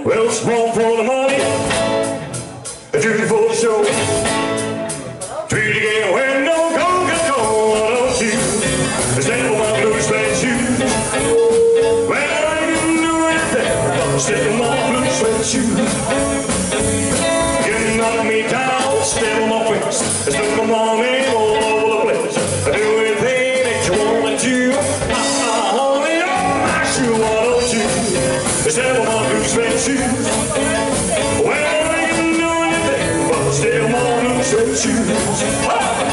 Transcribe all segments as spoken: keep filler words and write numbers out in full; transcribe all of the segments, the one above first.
Well, it's one for the money, a two for the show. Three to get when no go get cold, don't you? Stand on my blue suede shoes. Well, I didn't do anything. Step on my blue suede shoes. You knock me down, step on my face. Step on my name all over the place. I do anything that you want me to. I only on my shoe, why don't you? Step on my blue suede shoes. Well, I didn't do anything but step on my blue suede shoes.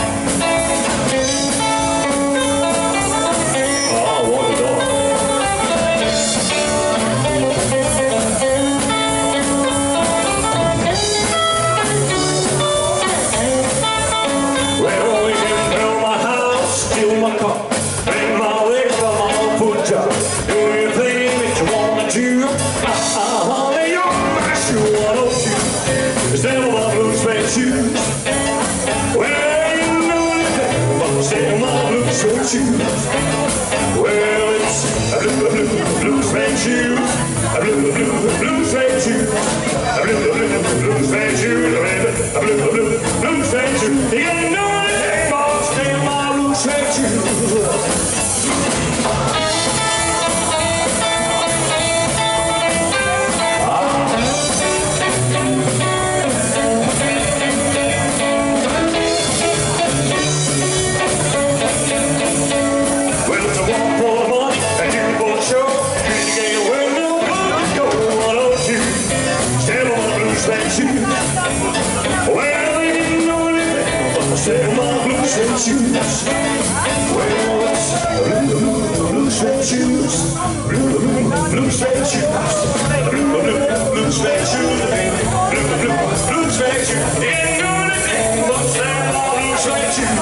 Shoes. Well, it's a blue, blue, blue suede shoes. A blue, blue, blue suede shoes. A blue, blue, blue suede shoes. A blue, blue, blue suede shoes. You can't do anything but stay in my blue suede shoes. Step on my blue suede shoes. Well, it's blue, blue, blue suede shoes. Blue, blue, blue suede shoes. Blue, blue, blue suede shoes. Blue, blue, blue suede shoes. You ain't doing anything but step on blue suede shoes.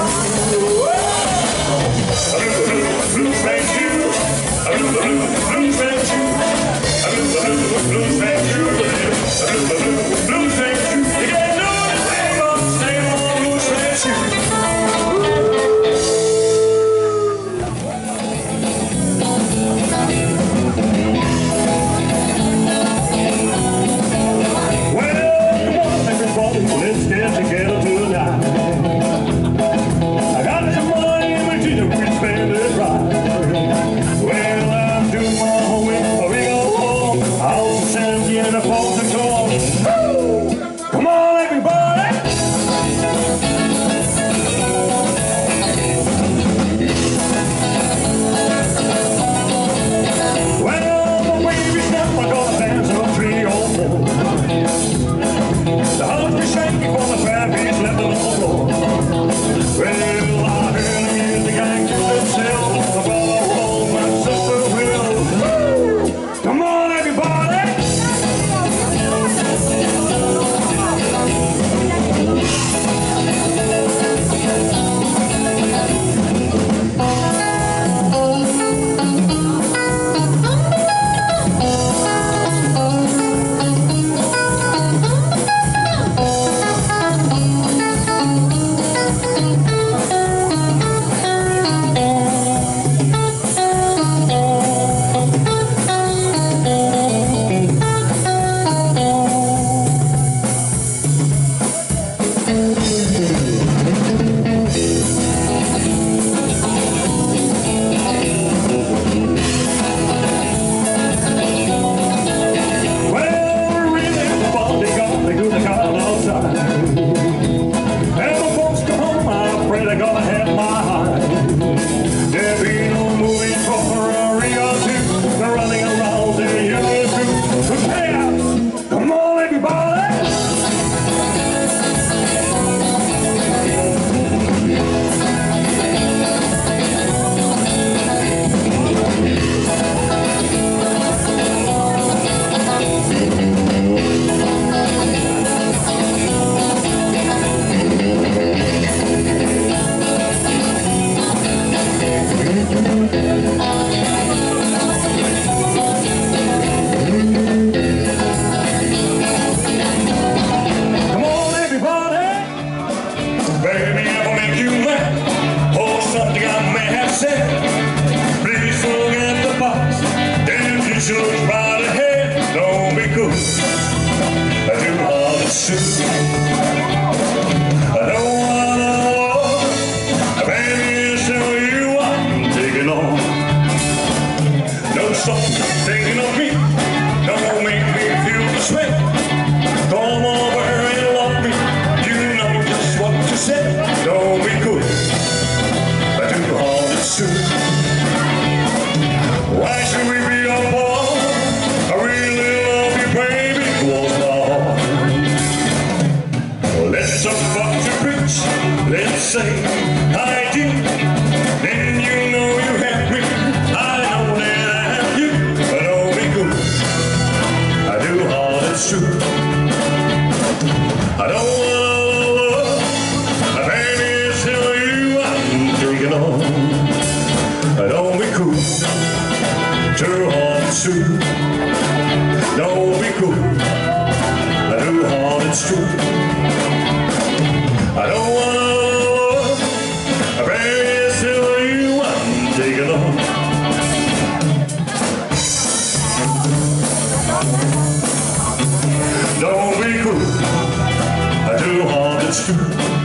Blue, blue, blue suede shoes. Blue, blue, blue suede shoes. Blue, blue, blue suede shoes. Blue, blue, blue suede shoes. You can't do anything but step on blue suede shoes. say I do, then you know you have me. I know that I have you, but don't be cool. I do all that's true. I don't wanna love, my baby, tell you I'm taking on. I don't be cool, too hard to true. Don't be cool, I do all that's true. I don't wanna love, my baby, tell you I'm taking on. Don't be cool, I do all that's true.